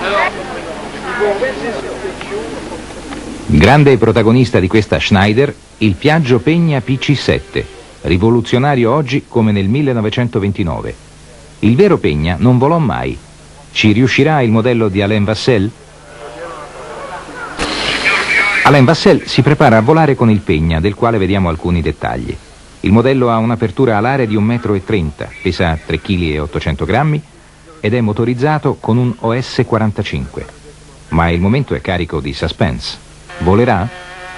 Grande protagonista di questa Schneider, il Piaggio Pegna PC7, rivoluzionario oggi come nel 1929. Il vero Pegna non volò mai. Ci riuscirà il modello di Alain Vassel? Alain Vassel si prepara a volare con il Pegna, del quale vediamo alcuni dettagli. Il modello ha un'apertura alare di 1,30 m, pesa 3,8 kg ed è motorizzato con un OS 45. Ma il momento è carico di suspense. Volerà?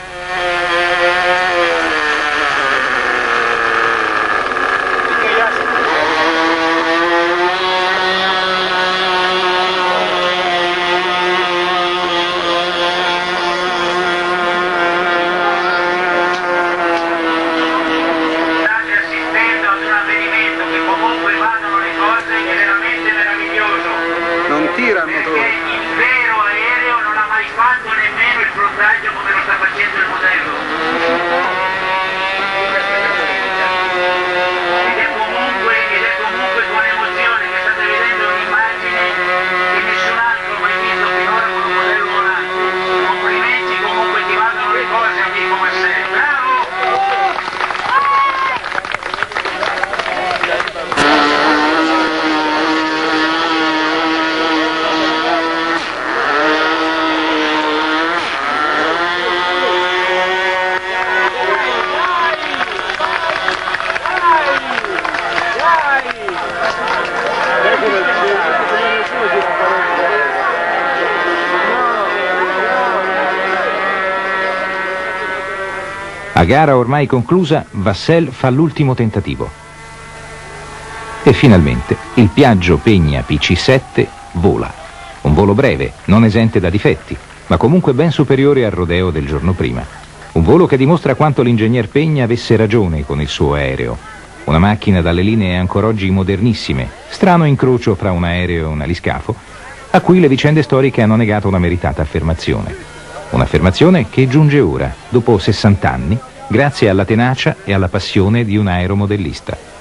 A gara ormai conclusa, Vassel fa l'ultimo tentativo. E finalmente il Piaggio Pegna PC7 vola. Un volo breve, non esente da difetti, ma comunque ben superiore al rodeo del giorno prima. Un volo che dimostra quanto l'ingegner Pegna avesse ragione con il suo aereo. Una macchina dalle linee ancora oggi modernissime, strano incrocio fra un aereo e un aliscafo, a cui le vicende storiche hanno negato una meritata affermazione. Un'affermazione che giunge ora, dopo 60 anni, grazie alla tenacia e alla passione di un aeromodellista.